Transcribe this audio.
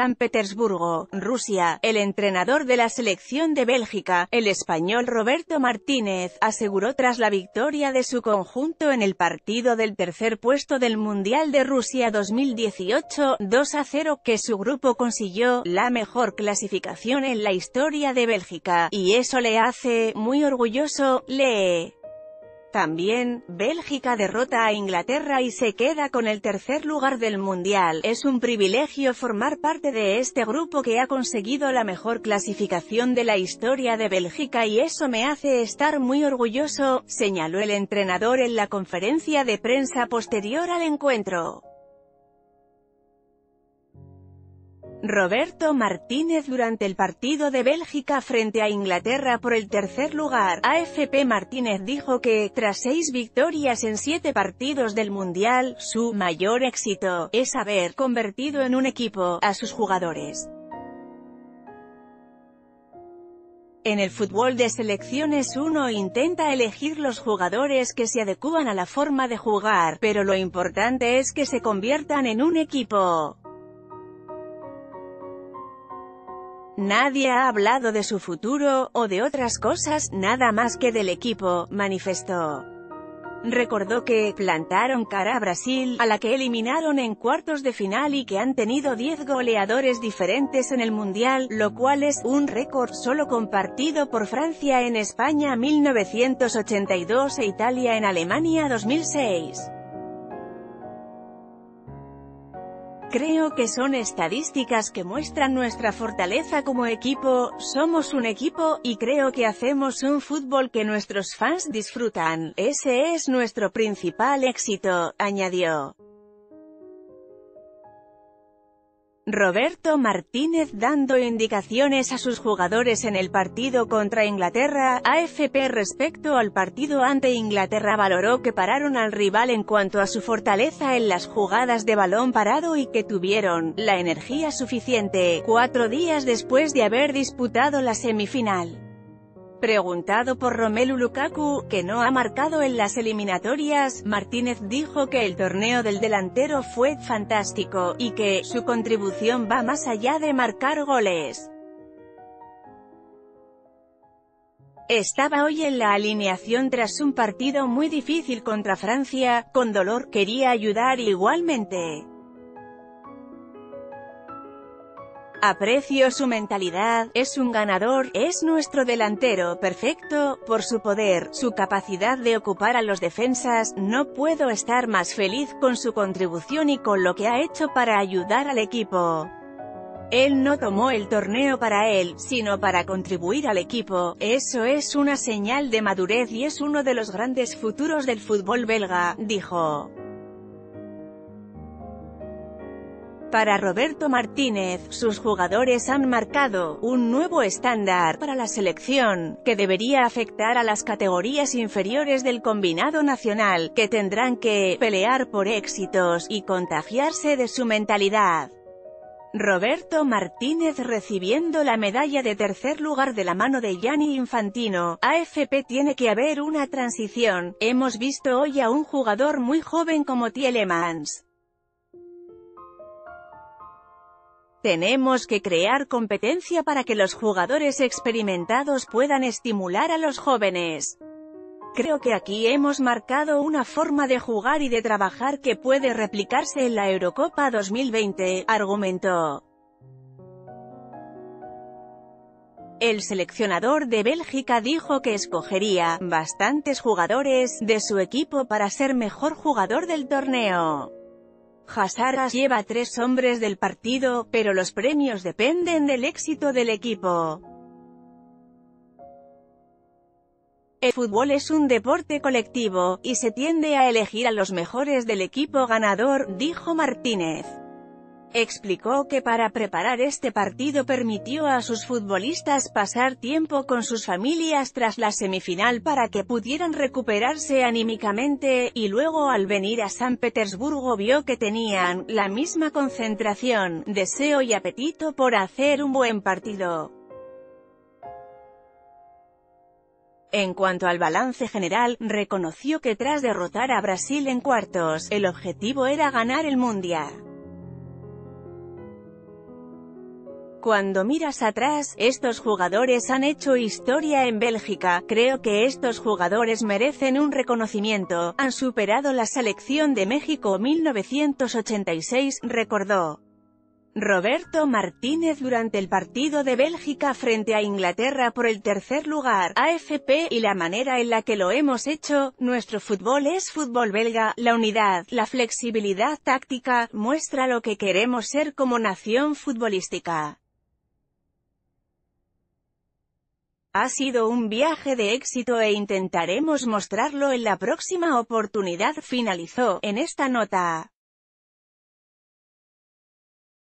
San Petersburgo, Rusia. El entrenador de la selección de Bélgica, el español Roberto Martínez, aseguró tras la victoria de su conjunto en el partido del tercer puesto del Mundial de Rusia 2018, 2-0, que su grupo consiguió la mejor clasificación en la historia de Bélgica, y eso le hace muy orgulloso. Lee. También, Bélgica derrota a Inglaterra y se queda con el tercer lugar del Mundial. Es un privilegio formar parte de este grupo que ha conseguido la mejor clasificación de la historia de Bélgica y eso me hace estar muy orgulloso, señaló el entrenador en la conferencia de prensa posterior al encuentro. Roberto Martínez durante el partido de Bélgica frente a Inglaterra por el tercer lugar. AFP Martínez dijo que, tras 6 victorias en 7 partidos del Mundial, su mayor éxito es haber convertido en un equipo a sus jugadores. En el fútbol de selecciones uno intenta elegir los jugadores que se adecúan a la forma de jugar, pero lo importante es que se conviertan en un equipo. Nadie ha hablado de su futuro, o de otras cosas, nada más que del equipo, manifestó. Recordó que plantaron cara a Brasil, a la que eliminaron en cuartos de final y que han tenido 10 goleadores diferentes en el Mundial, lo cual es un récord solo compartido por Francia en España 1982 e Italia en Alemania 2006. Creo que son estadísticas que muestran nuestra fortaleza como equipo, somos un equipo, y creo que hacemos un fútbol que nuestros fans disfrutan, ese es nuestro principal éxito, añadió. Roberto Martínez dando indicaciones a sus jugadores en el partido contra Inglaterra. AFP respecto al partido ante Inglaterra valoró que pararon al rival en cuanto a su fortaleza en las jugadas de balón parado y que tuvieron la energía suficiente 4 días después de haber disputado la semifinal. Preguntado por Romelu Lukaku, que no ha marcado en las eliminatorias, Martínez dijo que el torneo del delantero fue fantástico, y que su contribución va más allá de marcar goles. Estaba hoy en la alineación tras un partido muy difícil contra Francia, con dolor, quería ayudar igualmente. Aprecio su mentalidad, es un ganador, es nuestro delantero perfecto, por su poder, su capacidad de ocupar a los defensas, no puedo estar más feliz con su contribución y con lo que ha hecho para ayudar al equipo. Él no tomó el torneo para él, sino para contribuir al equipo, eso es una señal de madurez y es uno de los grandes futuros del fútbol belga, dijo. Para Roberto Martínez, sus jugadores han marcado un nuevo estándar para la selección, que debería afectar a las categorías inferiores del combinado nacional, que tendrán que pelear por éxitos y contagiarse de su mentalidad. Roberto Martínez recibiendo la medalla de tercer lugar de la mano de Gianni Infantino. AFP tiene que haber una transición, hemos visto hoy a un jugador muy joven como Tielemans. Tenemos que crear competencia para que los jugadores experimentados puedan estimular a los jóvenes. Creo que aquí hemos marcado una forma de jugar y de trabajar que puede replicarse en la Eurocopa 2020, argumentó. El seleccionador de Bélgica dijo que escogería bastantes jugadores de su equipo para ser mejor jugador del torneo. Hazard lleva 3 hombres del partido, pero los premios dependen del éxito del equipo. El fútbol es un deporte colectivo, y se tiende a elegir a los mejores del equipo ganador, dijo Martínez. Explicó que para preparar este partido permitió a sus futbolistas pasar tiempo con sus familias tras la semifinal para que pudieran recuperarse anímicamente, y luego al venir a San Petersburgo vio que tenían la misma concentración, deseo y apetito por hacer un buen partido. En cuanto al balance general, reconoció que tras derrotar a Brasil en cuartos, el objetivo era ganar el Mundial. Cuando miras atrás, estos jugadores han hecho historia en Bélgica, creo que estos jugadores merecen un reconocimiento, han superado la selección de México 1986, recordó Roberto Martínez durante el partido de Bélgica frente a Inglaterra por el tercer lugar, AFP, y la manera en la que lo hemos hecho, nuestro fútbol es fútbol belga, la unidad, la flexibilidad táctica, muestra lo que queremos ser como nación futbolística. Ha sido un viaje de éxito e intentaremos mostrarlo en la próxima oportunidad, finalizó, en esta nota.